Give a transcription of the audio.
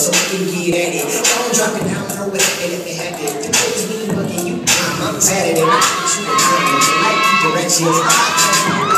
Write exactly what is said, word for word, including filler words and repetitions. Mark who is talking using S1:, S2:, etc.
S1: so we can get at it. Don't drop it down, throw it up and if it happen. The crazy me bugging you, I'm sad at it. I shoot a gun, like directions.